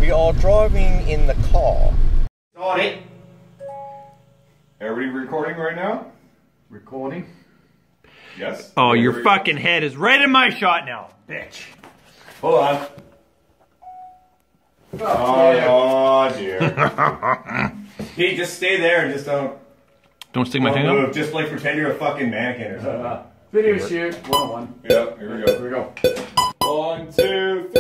We are driving in the car. Sorry. Everybody recording right now? Recording. Yes. Oh, your fucking head is right in my shot now, bitch. Hold on. Oh dear. Hey, just stay there and just don't stick my finger move. up. Just like pretend you're a fucking mannequin or something. Video shoot 101. Yep, here we go. Here we go. 1, 2,